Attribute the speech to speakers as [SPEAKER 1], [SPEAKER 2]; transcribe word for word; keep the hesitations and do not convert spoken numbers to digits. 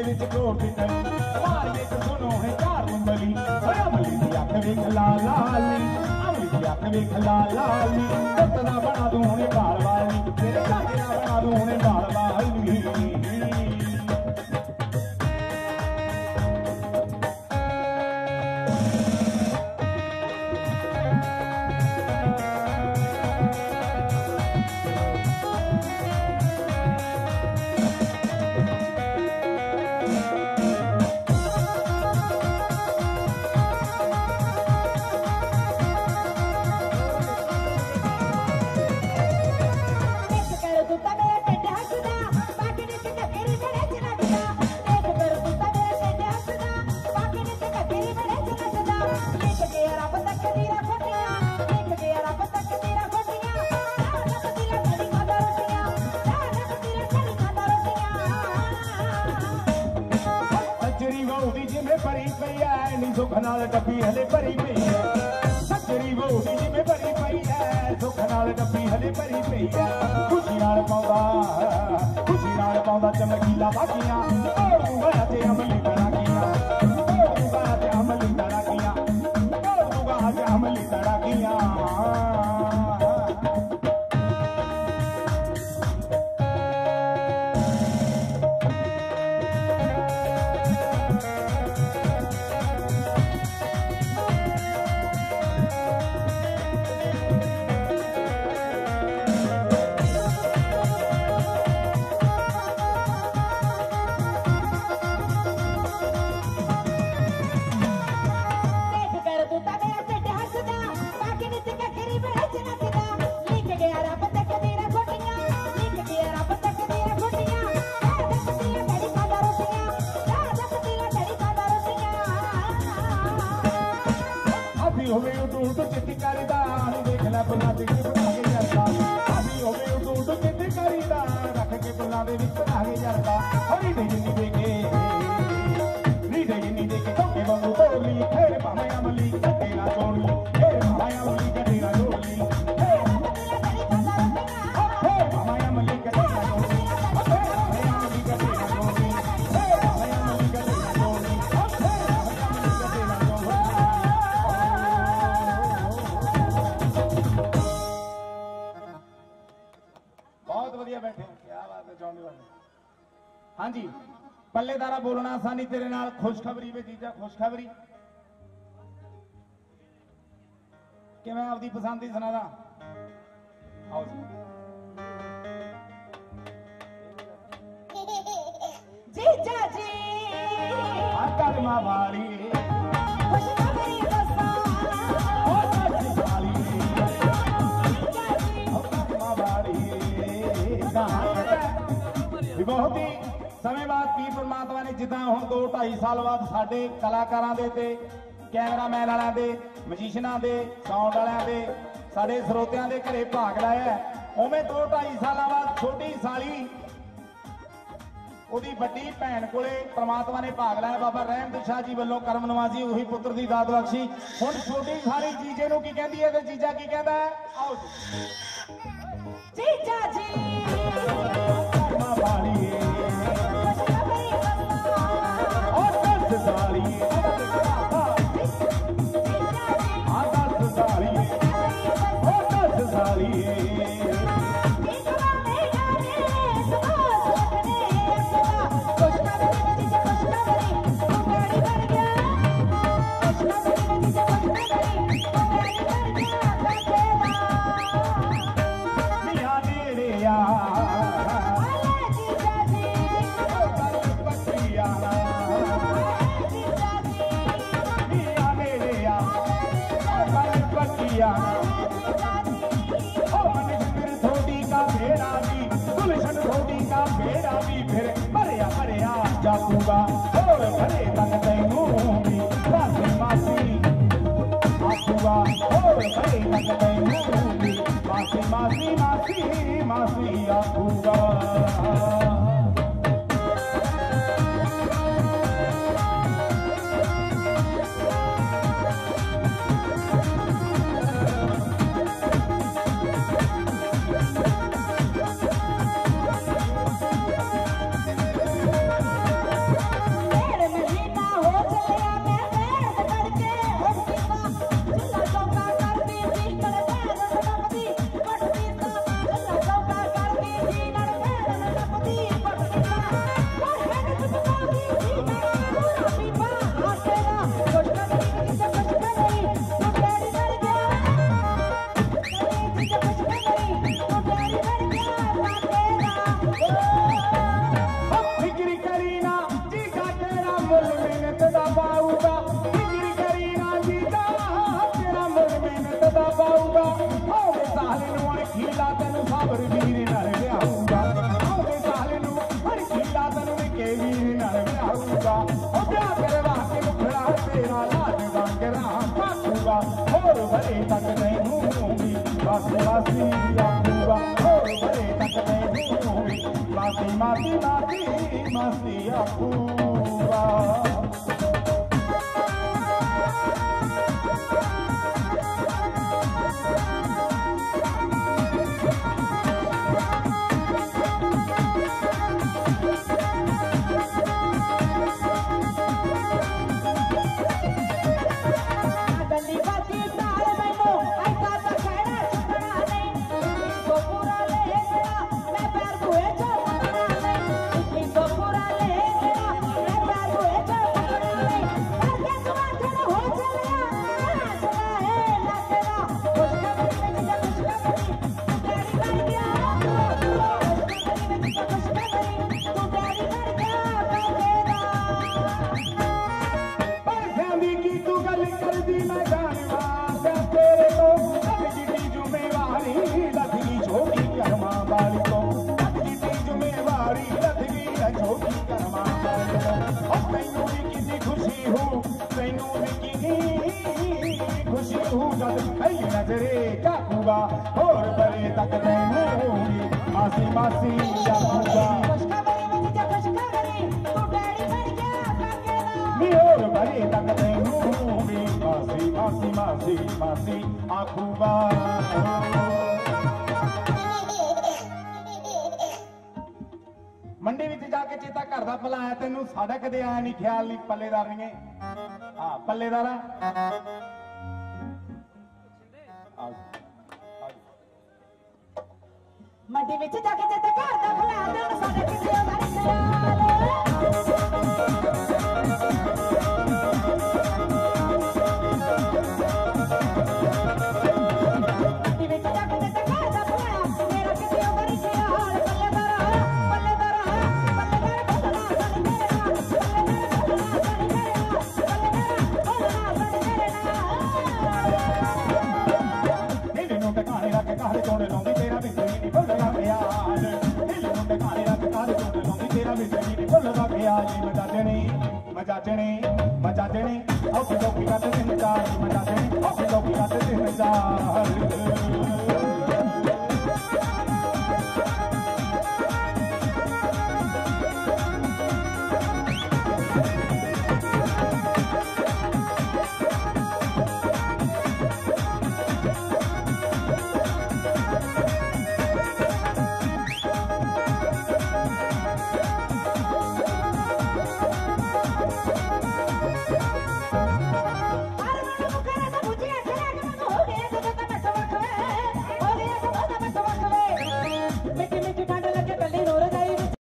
[SPEAKER 1] विच coat चली मार विच सुनो है चार उंगली अमली दी अख वेख लाल लाली अमली दी अख वेख लाल लाली सतना बना दूं हुणे बाल वाली तेरे चाचे ना बना दूं हुणे बाल वाली सुख नाल डब्बी हले भरी पई है सच्चरी वोटी जिवें भरी पई है सुख नाल डब्बी हले भरी पई है खुशी नाल पाउंदा खुशी नाल पाउंदा चमकीला बागियां ओड़ूंगा ते अमली तड़ाकियां ओड़ूंगा ते अमली तड़ाकियां ओड़ूंगा ते अमली तड़ाकियां हाँ जी पल्लेदारा बोलना आसानी तेरे नाल खुशखबरी वे जीजा खुशखबरी कि मैं आपकी पसंद ही सुना दा आओ जी जीजा जी कलमा वाली खुशखबरी दसा ओ सच वाली कलमा वाली बहुत ही समय बाद पीर परमात्मा ने जिदा हम दो ढाई साल बाद साडे कलाकारां दे ते कैमरामैन वालियां दे मजीशियनां दे साउंड वालियां दे साडे ਸਰੋਤਿਆਂ दे घरे भाग लाया उवें दो ढाई साल बाद छोटी साली ਉਹਦੀ ਵੱਡੀ ਭੈਣ ਕੋਲੇ परमात्मा ने भाग लाया बाबा रहमत शाह जी ਵੱਲੋਂ ਕਰਮ ਨਵਾਜ਼ੀ ਉਹੀ ਪੁੱਤਰ ਦੀ ਦਾਤ ਬਖਸ਼ੀ ਹੁਣ ਛੋਟੀ ਸਾਲੀ ਜੀਜੇ ਨੂੰ ਕੀ ਕਹਿੰਦੀ ਹੈ ਤੇ ਜੀਜਾ ਕੀ ਕਹਿੰਦਾ ਆਓ ਜੀਜਾ ਜੀ ਕਰਮਾ ਵਾਲੀ जाऊंगा और भले तक तैनू भी मासी मासी आऊंगा और भले तक तैनू भी मासी मासी मासी मासी आऊंगा मारूंगा ओ क्या करवा के मुखड़ा तेरा लाज वांगरा काटूंगा और भले तक नहीं हूँगी मासी मासी आऊंगा और भले तक नहीं हूँगी मासी मासी मासी मासी आऊंगा नजरे काकूगा और बड़े तक नहीं मासी मासी जाऊंगा और बड़े तक नहीं मासी मासी मासी मासी आखूगा मंडी विच जाके चेता घर दा भुलाया तेनू साडा कदे आया नहीं ख्याल नहीं पल्लेदार नहीं हां पल्लेदार
[SPEAKER 2] मंडी विच जाके चेता घर दा भुलाया तेनू साडा कदे आया नहीं ख्याल
[SPEAKER 1] मजा देने मजा देने औखी लौकी का दिन चार मजा देने औखी लौकी का दिन चार